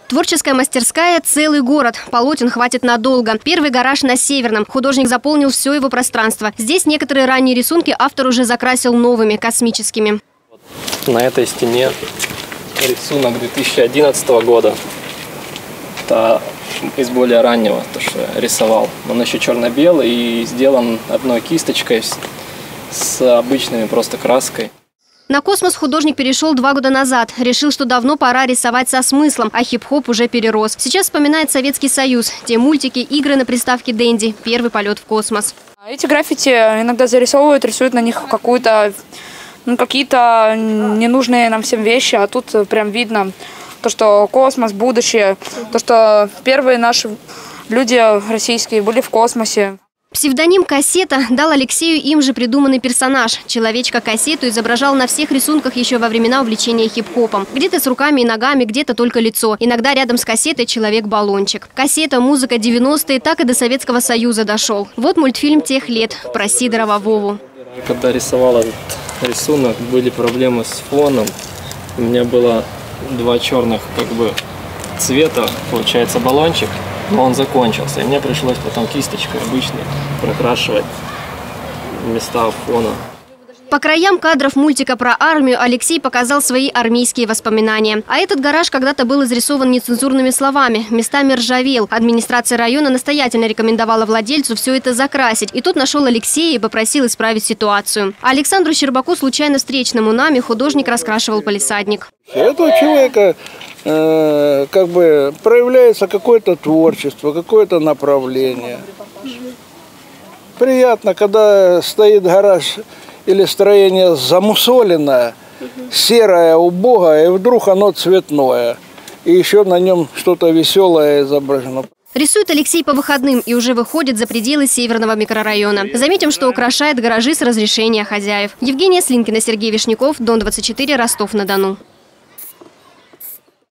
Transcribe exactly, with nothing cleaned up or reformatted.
Творческая мастерская – целый город. Полотен хватит надолго. Первый гараж на Северном. Художник заполнил все его пространство. Здесь некоторые ранние рисунки автор уже закрасил новыми, космическими. На этой стене рисунок две тысячи одиннадцатого года. Это из более раннего, то, что я рисовал. Он еще черно-белый и сделан одной кисточкой с, с обычными просто краской. На космос художник перешел два года назад. Решил, что давно пора рисовать со смыслом, а хип-хоп уже перерос. Сейчас вспоминает Советский Союз. Те мультики, игры на приставке Дэнди. Первый полет в космос. Эти граффити иногда зарисовывают, рисуют на них какую-то, ну, какие-то ненужные нам всем вещи. А тут прям видно то, что космос, будущее. То, что первые наши люди российские были в космосе. Псевдоним «Кассета» дал Алексею им же придуманный персонаж. Человечка-кассету изображал на всех рисунках еще во времена увлечения хип-хопом. Где-то с руками и ногами, где-то только лицо. Иногда рядом с кассетой человек-баллончик. Кассета, музыка, девяностые, так и до Советского Союза дошел. Вот мультфильм тех лет про Сидорова Вову. Когда рисовал этот рисунок, были проблемы с фоном. У меня было два черных как бы цвета, получается баллончик. Но он закончился, и мне пришлось потом кисточкой обычной прокрашивать места фона. По краям кадров мультика про армию Алексей показал свои армейские воспоминания. А этот гараж когда-то был изрисован нецензурными словами, местами ржавел. Администрация района настоятельно рекомендовала владельцу все это закрасить. И тут нашел Алексея и попросил исправить ситуацию. А Александру Щербаку, случайно встречному нами, художник раскрашивал палисадник. Этого человека э, как бы проявляется какое-то творчество, какое-то направление. Приятно, когда стоит гараж или строение замусоленное, серое, убогое, и вдруг оно цветное. И еще на нем что-то веселое изображено. Рисует Алексей по выходным и уже выходит за пределы Северного микрорайона. Заметим, что украшает гаражи с разрешения хозяев. Евгения Слинкина, Сергей Вишняков, Дон двадцать четыре, Ростов-на-Дону.